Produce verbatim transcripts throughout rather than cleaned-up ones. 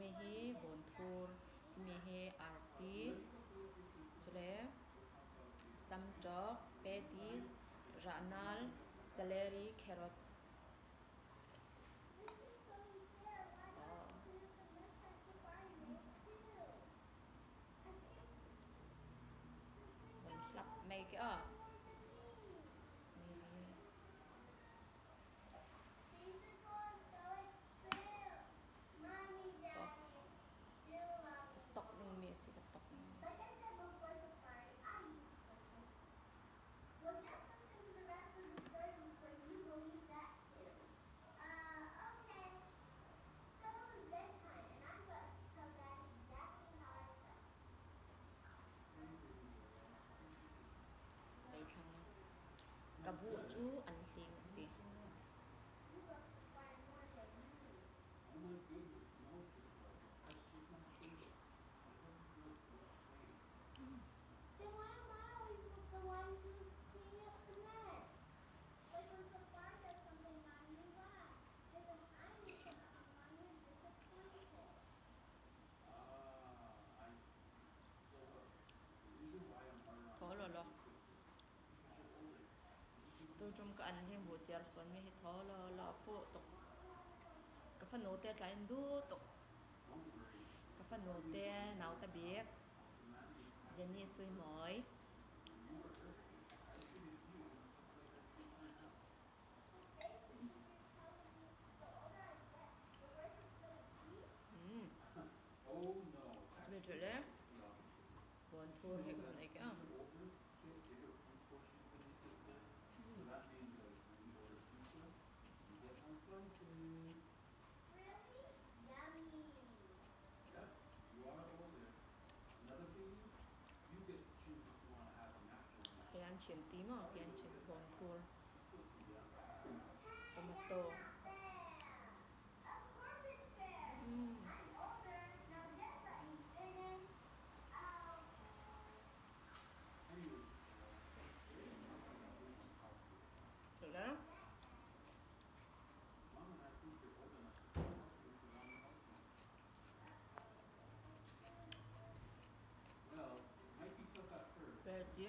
hi bonthur mi hi arti chule samtok peti ranal celery carrot mình lắp mấy cái ở sauce tóc nhưng mình sẽ tóc đây thằng cà bu chú ăn hiền xì thôi rồi rồi tôi trong cái ăn thêm bữa chiều xuân mới thôi là là phụ tục cái phần nốt tết lại đủ tục cái phần nốt tết nào ta biết Jenny suy mỏi Betul ya, buat tour he kan ek ah. Khi ăn chén tím à, khi ăn chén buat tour, tomato. Mm. Được đó. Về chứ.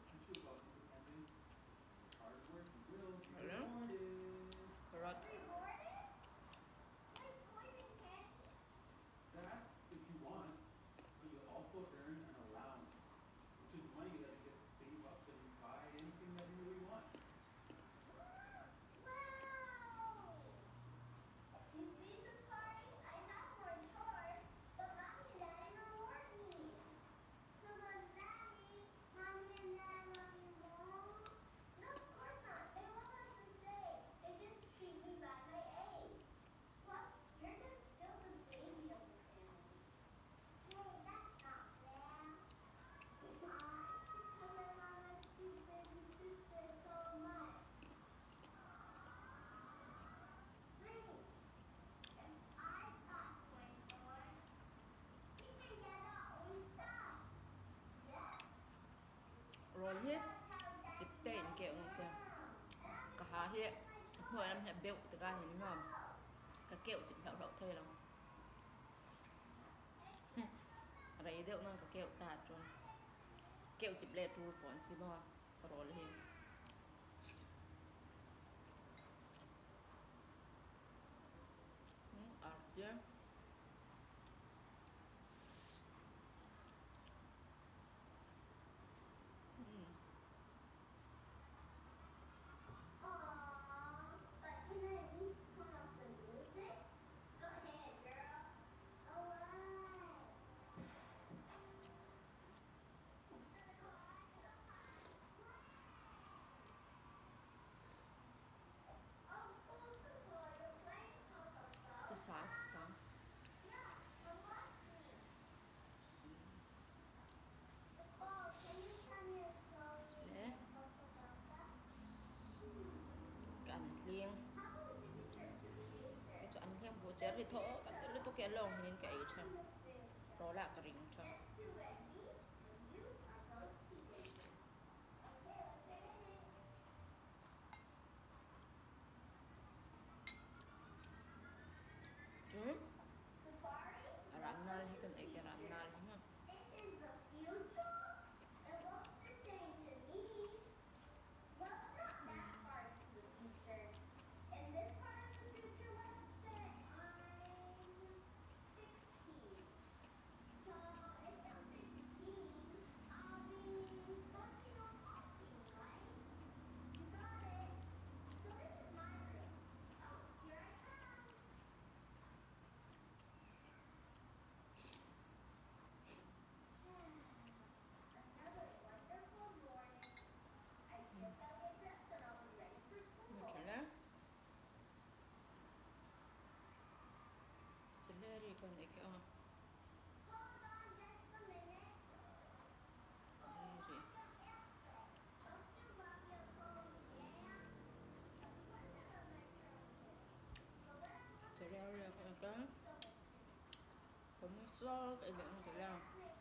Hello. Carrot. That, if you want, but you also earn an allowance, which is money that you get to save up and buy anything that you really want. Wow! Is this a party? I have more chores, but mommy and daddy reward me. So does that mean mommy and dad love me more? No, of course not. They love us the same. They just treat me by my age. Plus, you're just still the baby of the family. Hey, that's not fair. Uh, because I love my cute baby sister so much. Great. If I stop going toys, we can get our own stuff. Yeah. Rồi hết chip tên kẹo nữa xem cả hà hiện hồi năm hẹp bẹo từ cái hình nhòm cả kẹo chip hẹo đậu thê lắm đấy đậu nó cả kẹo tạt rồi kẹo chip lệ trù phòn xí bò rồi lên à chứ sáng sáng đấy cắn liêng cái chỗ ăn thêm bữa chế thì thở cắn tới lúc tôi kéo lồng nên cái thôi đó là cái ring thôi chứ 쏙 이렇게 그냥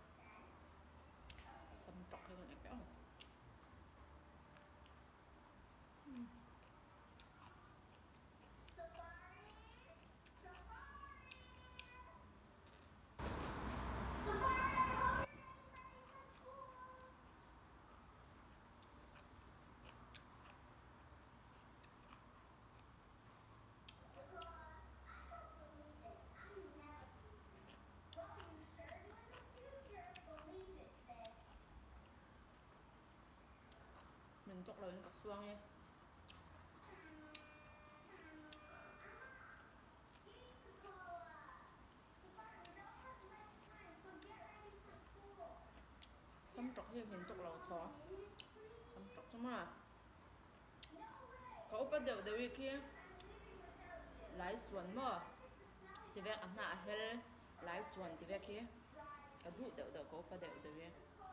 쌈떡 해서 이렇게. 음. Safari! Safari! Safari, I hope you're getting ready for school! Nicole, I don't believe this. I'm never. Well, you sure do in the future. Believe it, sis. Mình chọc là cả xuông nha. Xăm trọc thì mình chọc là thỏ. Xăm trọc chứ mà. Có ốp đều đều kia. Lái xuân mà. Thì vẹn ẩm nạ hel. Lái xuân thì vẹn kia. Cả đủ đều đều có ốp đều đều kia.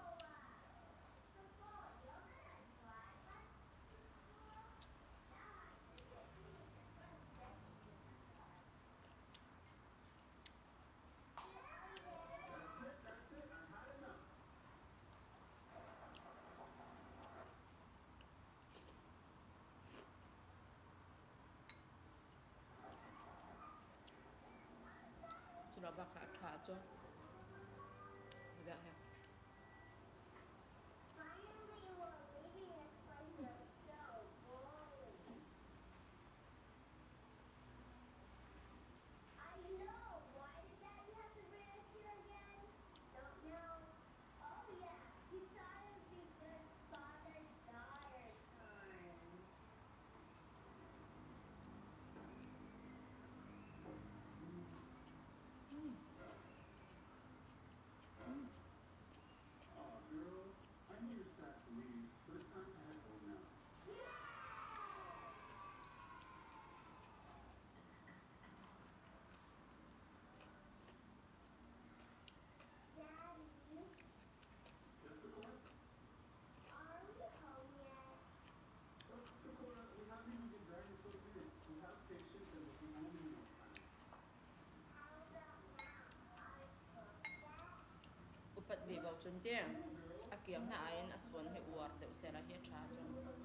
Chúng nó bạc khá khá cho. Thì vẹn hẹp. Upat vì vào chân tiền. À kiếm là ai à xuân hay uar đều sẽ là hết trả cho.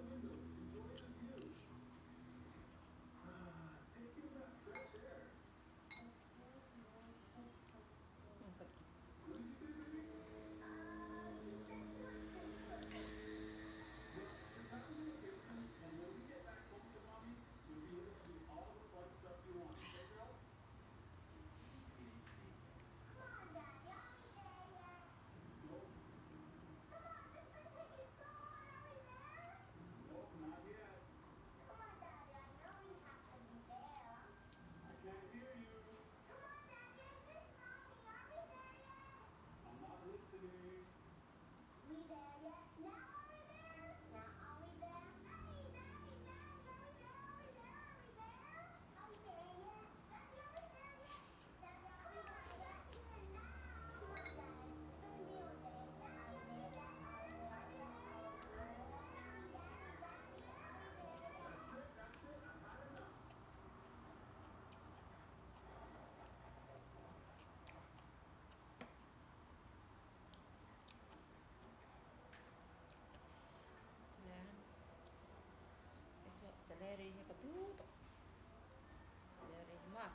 Celeri hay ketuto. Celeri mah.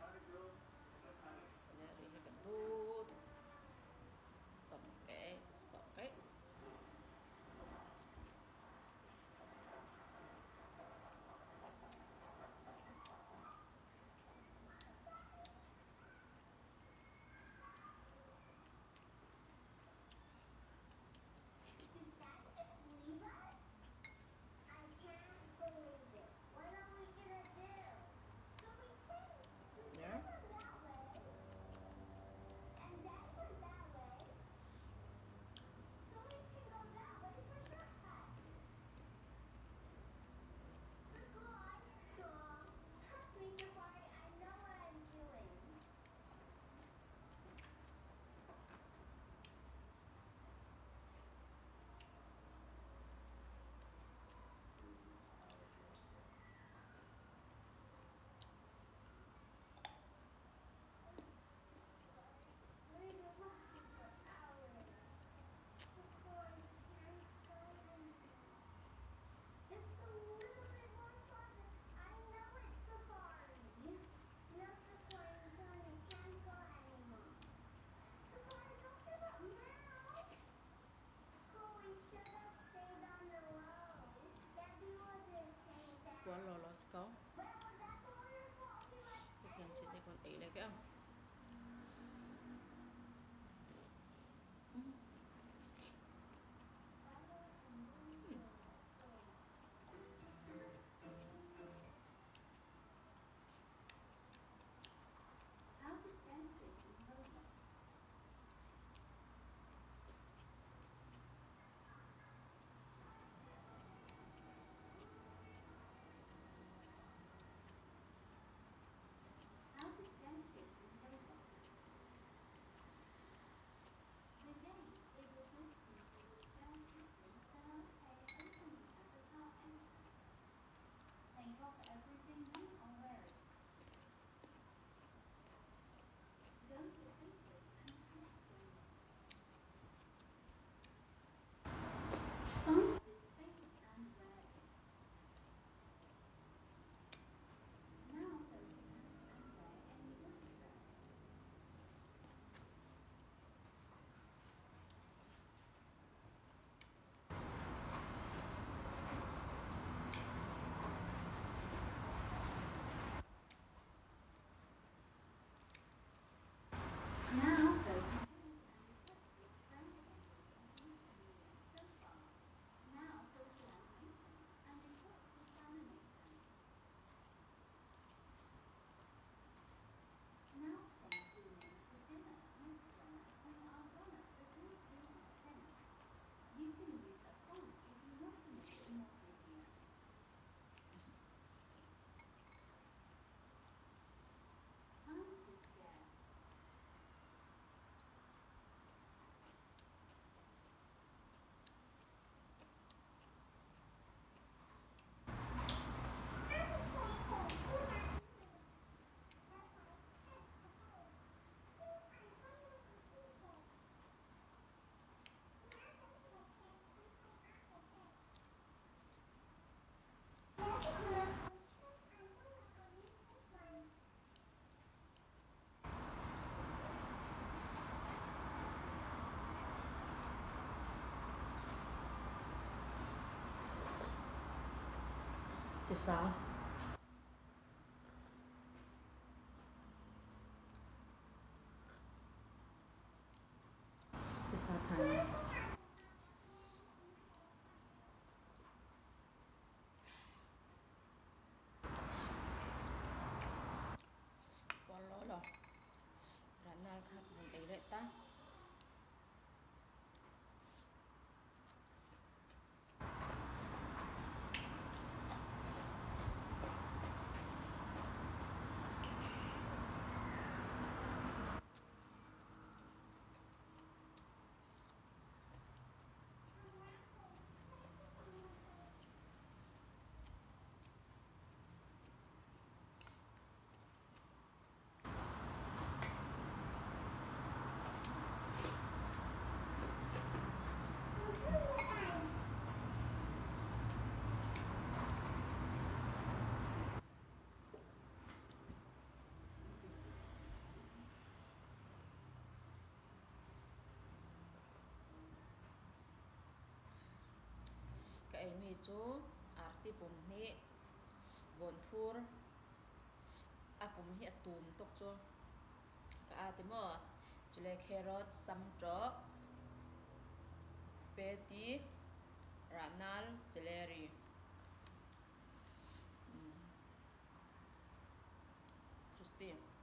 Celeri hay ketuto. Tầm cái sọ cái. I can't believe it. When are we gonna sao thì sao thành quá lỗi rồi rắn nào khác mình ấy lại ta cái mi chú arti bùm ni bồn thur à bùm hi tùm tốc chú cái à thì mơ chú lấy carrot sam trọ peti ranal celery sushi